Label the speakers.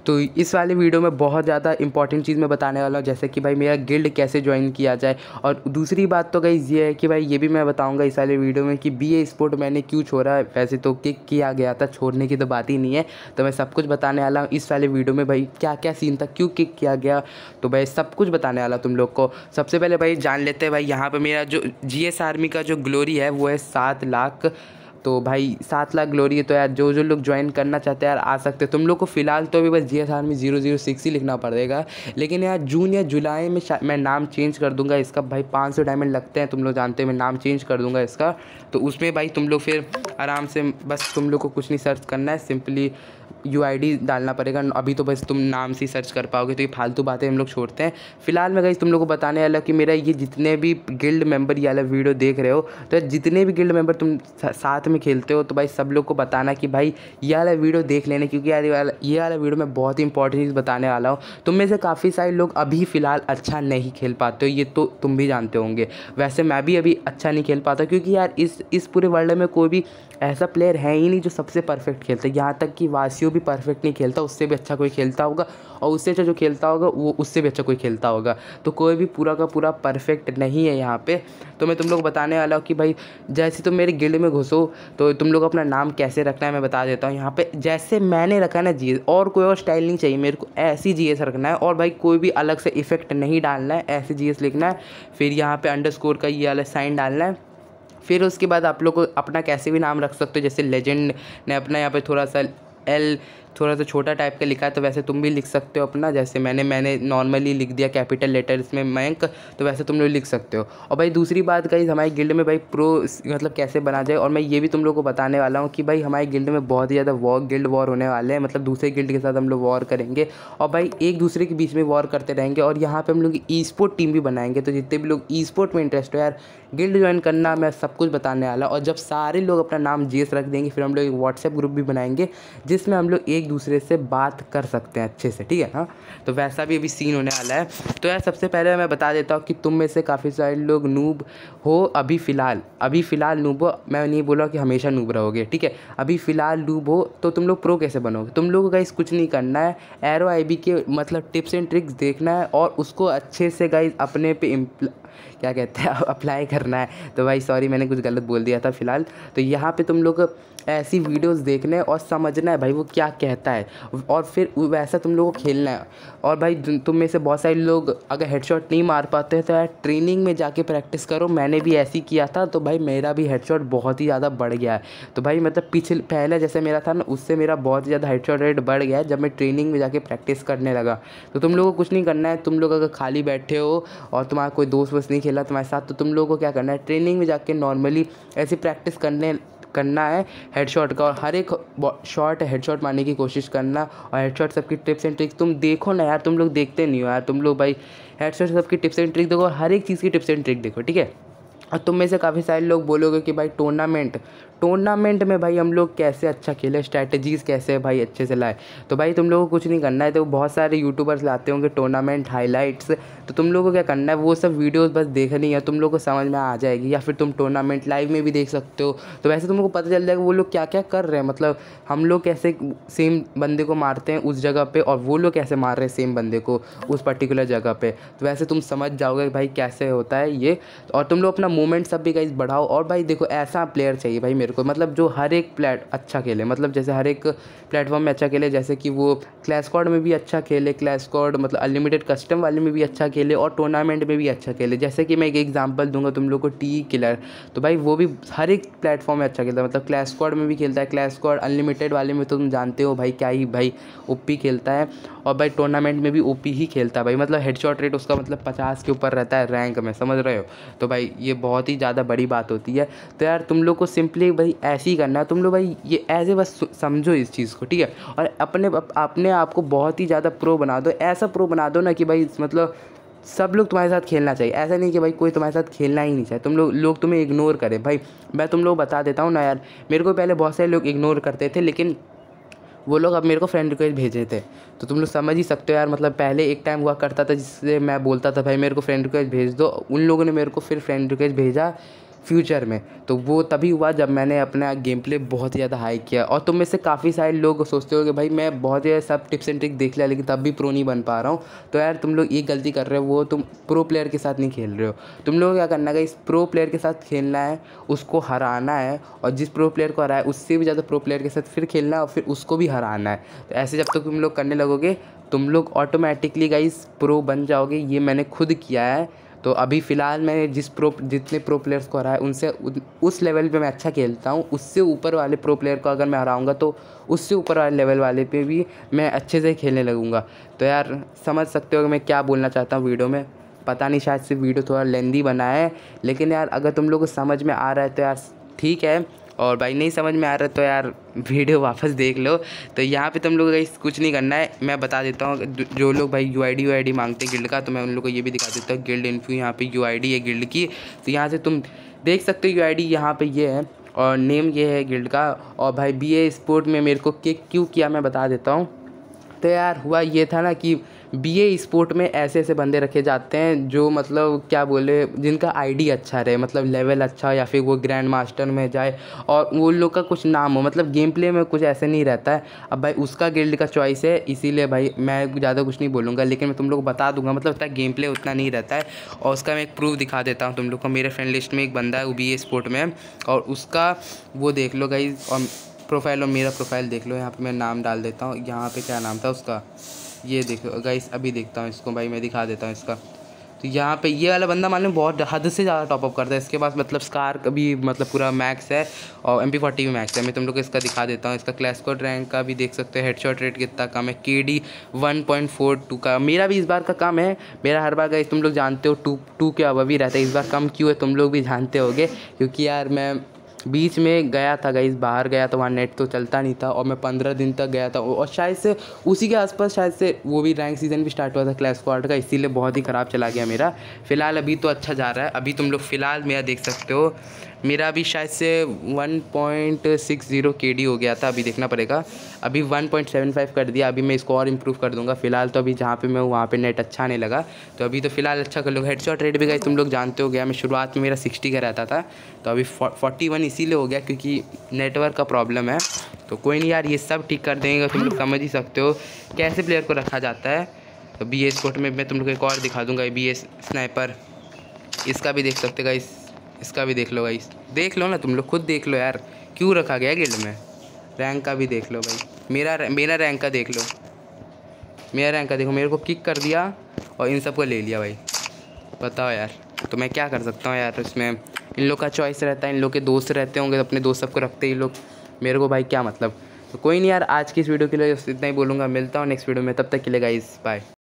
Speaker 1: तो इस वाले वीडियो में बहुत ज़्यादा इंपॉर्टेंट चीज़ मैं बताने वाला हूँ, जैसे कि भाई मेरा गिल्ड कैसे ज्वाइन किया जाए। और दूसरी बात तो गाइस ये है कि भाई ये भी मैं बताऊँगा इस वाले वीडियो में कि BA स्पोर्ट मैंने क्यों छोड़ा। वैसे तो किक किया गया था, छोड़ने की तो बात ही नहीं है। तो मैं सब कुछ बताने वाला हूँ इस वाले वीडियो में, भाई क्या क्या सीन था, क्यों किक किया गया, तो भाई सब कुछ बताने वाला तुम लोग को। सबसे पहले भाई जान लेते हैं भाई यहाँ पर मेरा जो GS आर्मी का जो ग्लोरी है वो है 7 लाख। तो भाई 7 लाख ग्लोरी है। तो यार जो लोग ज्वाइन करना चाहते हैं यार आ सकते हैं। तुम लोग को फ़िलहाल तो अभी बस GS आर्मी 006 ही लिखना पड़ेगा, लेकिन यार जून या जुलाई में मैं नाम चेंज कर दूंगा इसका। भाई 500 डायमंड लगते हैं, तुम लोग जानते हैं, मैं नाम चेंज कर दूंगा इसका। तो उसमें भाई तुम लोग फिर आराम से, बस तुम लोग को कुछ नहीं सर्च करना है, सिंपली UID डालना पड़ेगा। अभी तो बस तुम नाम से सर्च कर पाओगे, तो ये फालतू बातें हम लोग छोड़ते हैं। फिलहाल मैं गाइस तुम लोग को बताने वाला कि मेरा ये जितने भी गिल्ड मेंबर ये वाला वीडियो देख रहे हो, तो जितने भी गिल्ड मेंबर तुम साथ में खेलते हो, तो भाई सब लोग को बताना कि भाई ये वाला वीडियो देख लेना, क्योंकि यार ये वाला वीडियो मैं बहुत ही इंपॉर्टेंट चीज़ बताने वाला हूँ। तुम में से काफ़ी सारे लोग अभी फ़िलहाल अच्छा नहीं खेल पाते हो, ये तो तुम भी जानते होंगे। वैसे मैं भी अभी अच्छा नहीं खेल पाता, क्योंकि यार इस पूरे वर्ल्ड में कोई भी ऐसा प्लेयर है ही नहीं जो सबसे परफेक्ट खेलता है। यहाँ तक कि वासियो भी परफेक्ट नहीं खेलता, उससे भी अच्छा कोई खेलता होगा, और उससे अच्छा जो खेलता होगा वो उससे भी अच्छा कोई खेलता होगा। तो कोई भी पूरा का पूरा परफेक्ट नहीं है यहाँ पे। तो मैं तुम लोग बताने वाला हूँ कि भाई जैसे तुम मेरे गिल्ड में घुसो तो तुम लोग अपना नाम कैसे रखना है मैं बता देता हूँ। यहाँ पे जैसे मैंने रखा ना GS, और कोई और स्टाइल नहीं चाहिए मेरे को, ऐसी GS रखना है। और भाई कोई भी अलग से इफेक्ट नहीं डालना है, ऐसे GS लिखना है। फिर यहाँ पे अंडरस्कोर का ये वाला साइन डालना है। फिर उसके बाद आप लोग को अपना कैसे भी नाम रख सकते हो, जैसे लेजेंड ने अपना यहाँ पे थोड़ा सा L थोड़ा सा छोटा टाइप का लिखा है, तो वैसे तुम भी लिख सकते हो अपना। जैसे मैंने नॉर्मली लिख दिया कैपिटल लेटर इसमें मयंक, तो वैसे तुम लोग लिख सकते हो। और भाई दूसरी बात गाइस, हमारे गिल्ड में भाई प्रो मतलब कैसे बना जाए, और मैं ये भी तुम लोग को बताने वाला हूँ कि भाई हमारे गिल्ड में बहुत ही ज़्यादा गिल्ड वॉर होने वाले हैं। मतलब दूसरे गिल्ड के साथ हम लोग वॉर करेंगे, और भाई एक दूसरे के बीच में वॉर करते रहेंगे। और यहाँ पर हम लोग E-स्पोर्ट टीम भी बनाएंगे। तो जितने भी लोग E-स्पोर्ट में इंटरेस्ट हो यार, गिल्ड ज्वाइन करना, मैं सब कुछ बताने वाला। और जब सारे लोग अपना नाम GS रख देंगे, फिर हम लोग एक व्हाट्सएप ग्रुप भी बनाएंगे जिसमें हम लोग एक दूसरे से बात कर सकते हैं अच्छे से, ठीक है। हाँ, तो वैसा भी अभी सीन होने वाला है। तो यार सबसे पहले मैं बता देता हूँ कि तुम में से काफ़ी सारे लोग नूब हो अभी फ़िलहाल नूब हो। मैं नहीं बोला कि हमेशा नूब रहोगे, ठीक है। अभी फ़िलहाल नूब हो तो तुम लोग प्रो कैसे बनोगे? तुम लोगों का कुछ नहीं करना है, एरो IB के मतलब टिप्स एंड ट्रिक्स देखना है, और उसको अच्छे से गाइस अपने पे क्या कहते हैं अप्लाई करना है। तो भाई सॉरी, मैंने कुछ गलत बोल दिया था फ़िलहाल। तो यहाँ पे तुम लोग ऐसी वीडियोस देखने और समझना है भाई वो क्या कहता है, और फिर वैसा तुम लोगों को खेलना है। और भाई तुम में से बहुत सारे लोग अगर हेडशॉट नहीं मार पाते तो यार ट्रेनिंग में जाके प्रैक्टिस करो। मैंने भी ऐसे ही किया था, तो भाई मेरा भी हेडशॉट बहुत ही ज़्यादा बढ़ गया है। तो भाई मतलब पहले जैसे मेरा था ना, उससे मेरा बहुत ही ज़्यादा हेडशॉट रेट बढ़ गया है जब मैं ट्रेनिंग में जाके प्रैक्टिस करने लगा। तो तुम लोगों को कुछ नहीं करना है। तुम लोग अगर खाली बैठे हो और तुम्हारा कोई दोस्त वोस्त नहीं खेला तुम्हारे साथ, तो तुम लोगों को क्या करना है, ट्रेनिंग में जाके नॉर्मली ऐसी प्रैक्टिस करना है हेडशॉट का, और हर एक शॉट हेडशॉट मारने की कोशिश करना। और हेडशॉट सबकी टिप्स एंड ट्रिक्स तुम देखो ना यार, तुम लोग देखते नहीं हो यार। तुम लोग भाई हेडशॉट सबकी टिप्स एंड ट्रिक देखो, और हर एक चीज़ की टिप्स एंड ट्रिक देखो, ठीक है। और तुम में से काफ़ी सारे लोग बोलोगे कि भाई टूर्नामेंट में भाई हम लोग कैसे अच्छा खेले, स्ट्रैटेजीज़ कैसे भाई अच्छे से लाए। तो भाई तुम लोगों को कुछ नहीं करना है। तो बहुत सारे यूट्यूबर्स लाते होंगे टूर्नामेंट हाइलाइट्स, तो तुम लोगों को क्या करना है, वो सब वीडियोस बस देखनी है, तुम लोग को समझ में आ जाएगी। या फिर तुम टूर्नामेंट लाइव में भी देख सकते हो, तो वैसे तुम लोग को पता चल जाएगा वो लोग क्या क्या कर रहे हैं। मतलब हम लोग कैसे सेम बंदे को मारते हैं उस जगह पे, और वो लोग कैसे मार रहे हैं सेम बंदे को उस पर्टिकुलर जगह पे। तो वैसे तुम समझ जाओगे भाई कैसे होता है ये। और तुम लोग अपना मूवमेंट सब भी गाइस बढ़ाओ। और भाई देखो ऐसा प्लेयर चाहिए भाई मेरे को, मतलब जो हर एक अच्छा खेले, मतलब जैसे हर एक प्लेटफॉर्म में अच्छा खेले। जैसे कि वो क्लैश स्क्वाड में भी अच्छा खेले, क्लैश स्क्वाड मतलब अनलिमिटेड कस्टम वाले में भी अच्छा खेले, और टूर्नामेंट में भी अच्छा खेले। जैसे कि मैं एक एग्जांपल दूंगा तुम लोग को, टी किलर, तो भाई वो भी हर एक प्लेटफॉर्म में अच्छा खेलता है। मतलब क्लैश स्क्वाड में भी खेलता है, क्लैश स्क्वाड अनलिमिटेड वाले में तो तुम जानते हो भाई क्या ही भाई OP खेलता है, और भाई टूर्नामेंट में भी OP ही खेलता है भाई। मतलब हेडशॉट रेट उसका मतलब 50 के ऊपर रहता है रैंक में, समझ रहे हो। तो भाई ये बहुत ही ज़्यादा बड़ी बात होती है। तो यार तुम लोग को सिंपली भाई ऐसे ही करना है। तुम लोग भाई ये ऐसे बस समझो इस चीज़ को, ठीक है। और अपने आप को बहुत ही ज़्यादा प्रो बना दो, ऐसा प्रो बना दो ना कि भाई मतलब सब लोग तुम्हारे साथ खेलना चाहिए। ऐसा नहीं कि भाई कोई तुम्हारे साथ खेलना ही नहीं चाहिए, तुम लोग तुम्हें इग्नोर करें। भाई मैं तुम लोग बता देता हूँ ना यार, मेरे को पहले बहुत सारे लोग इग्नोर करते थे, लेकिन वो लोग अब मेरे को फ्रेंड रिक्वेस्ट भेजे थे। तो तुम लोग समझ ही सकते हो यार, मतलब पहले एक टाइम हुआ करता था जिससे मैं बोलता था भाई मेरे को फ्रेंड रिक्वेस्ट भेज दो, उन लोगों ने मेरे को फिर फ्रेंड रिक्वेस्ट भेजा, फ्यूचर में। तो वो तभी हुआ जब मैंने अपना गेम प्ले बहुत ही ज़्यादा हाई किया। और तुम में से काफ़ी सारे लोग सोचते हो कि भाई मैं बहुत ही सब टिप्स एंड ट्रिक देख लिया लेकिन तब भी प्रो नहीं बन पा रहा हूँ। तो यार तुम लोग ये गलती कर रहे हो, वो तुम प्रो प्लेयर के साथ नहीं खेल रहे हो। तुम लोग क्या करना है, इस प्रो प्लेयर के साथ खेलना है, उसको हराना है, और जिस प्रो प्लेयर को हराया उससे भी ज़्यादा प्रो प्लेयर के साथ फिर खेलना है और फिर उसको भी हराना है। तो ऐसे जब तक तुम लोग करने लगोगे तुम लोग ऑटोमेटिकली गाइस प्रो बन जाओगे। ये मैंने खुद किया है। तो अभी फ़िलहाल मैंने जितने प्रो प्लेयर्स को हराया उनसे उस लेवल पे मैं अच्छा खेलता हूँ। उससे ऊपर वाले प्रो प्लेयर को अगर मैं हराऊँगा तो उससे ऊपर वाले लेवल वाले पे भी मैं अच्छे से खेलने लगूँगा। तो यार समझ सकते हो कि मैं क्या बोलना चाहता हूँ वीडियो में। पता नहीं शायद से वीडियो थोड़ा लेंदी बना है, लेकिन यार अगर तुम लोग को समझ में आ रहा है तो यार ठीक है, और भाई नहीं समझ में आ रहा है तो यार वीडियो वापस देख लो। तो यहाँ पे तुम लोग कुछ नहीं करना है, मैं बता देता हूँ। जो लोग भाई यूआईडी मांगते हैं गिल्ड का, तो मैं उन लोग को ये भी दिखा देता हूँ। गिल्ड इन्फो यहाँ पे यूआईडी है गिल्ड की, तो यहाँ से तुम देख सकते हो यूआईडी यहाँ पे ये है और नेम ये है गिल्ड का। और भाई बीए स्पोर्ट में मेरे को किक क्यों किया मैं बता देता हूँ। तो यार हुआ ये था ना कि बीए स्पोर्ट में ऐसे ऐसे बंदे रखे जाते हैं जो मतलब क्या बोले, जिनका आईडी अच्छा रहे, मतलब लेवल अच्छा, या फिर वो ग्रैंड मास्टर में जाए और वो लोग का कुछ नाम हो, मतलब गेम प्ले में कुछ ऐसे नहीं रहता है। अब भाई उसका गिल्ड का चॉइस है, इसीलिए भाई मैं ज़्यादा कुछ नहीं बोलूँगा, लेकिन मैं तुम लोग को बता दूंगा मतलब उतना गेम प्ले उतना नहीं रहता है। और उसका मैं एक प्रूफ दिखा देता हूँ तुम लोग को। मेरे फ्रेंड लिस्ट में एक बंदा है वो बीए स्पोर्ट में, और उसका वो देख लो गाइस, और प्रोफाइल और मेरा प्रोफाइल देख लो। यहाँ पे मैं नाम डाल देता हूँ, यहाँ पे क्या नाम था उसका, ये देखो गाइस, अभी देखता हूँ इसको भाई, मैं दिखा देता हूँ इसका। तो यहाँ पे ये वाला बंदा मान लो बहुत हद से ज़्यादा टॉपअप करता है। इसके पास मतलब स्कार का भी मतलब पूरा मैक्स है और MP40 भी मैक्स है। मैं तुम लोग को इसका दिखा देता हूँ। इसका क्लैश स्क्वाड रैंक का भी देख सकते हो, हेडशॉट रेट कितना कम है, KD 1.42 का। मेरा भी इस बार का कम है, मेरा हर बार गाइस तुम लोग जानते हो 2 के अब भी रहता है। इस बार कम क्यों है तुम लोग भी जानते होगे, क्योंकि यार मैं बीच में गया था गाइस, बाहर गया तो वहाँ नेट तो चलता नहीं था, और मैं 15 दिन तक गया था, और शायद से उसी के आसपास शायद से वो भी रैंक सीज़न भी स्टार्ट हुआ था क्लैश स्क्वाड का, इसीलिए बहुत ही ख़राब चला गया मेरा। फ़िलहाल अभी तो अच्छा जा रहा है। अभी तुम लोग फ़िलहाल मेरा देख सकते हो, मेरा अभी शायद से 1.60 KD हो गया था, अभी देखना पड़ेगा। अभी 1.75 कर दिया, अभी मैं इसको और इम्प्रूव कर दूंगा। फ़िलहाल तो अभी जहाँ पे मैं हूँ वहाँ पे नेट अच्छा नहीं लगा, तो अभी तो फ़िलहाल अच्छा कर लूँगा। हेडशॉट रेट भी गाइस तुम लोग जानते हो गया, मैं शुरुआत में मेरा 60 का रहता था, तो अभी 41 इसीलिए हो गया क्योंकि नेटवर्क का प्रॉब्लम है। तो कोई नहीं यार, ये सब ठीक कर देंगे, तुम लोग समझ ही सकते हो कैसे प्लेयर को रखा जाता है। तो बीए स्पोर्ट में मैं तुम लोग को एक और दिखा दूँगा, बीए स्नाइपर, इसका भी देख सकते गाइस, इसका भी देख लो गाइस, देख लो ना तुम लोग खुद देख लो यार क्यों रखा गया गिल्ड में। रैंक का भी देख लो भाई, मेरा रैंक का देख लो, मेरा रैंक का देखो, मेरे को किक कर दिया और इन सबको ले लिया भाई, बताओ यार। तो मैं क्या कर सकता हूँ यार, इसमें इन लोग का चॉइस रहता है, इन लोग के दोस्त रहते होंगे, अपने दोस्त सबको रखते ही लोग, मेरे को भाई क्या मतलब। तो कोई नहीं यार, आज की इस वीडियो के लिए इतना ही बोलूँगा, मिलता हूँ नेक्स्ट वीडियो में, तब तक के लिए गाइस बाय।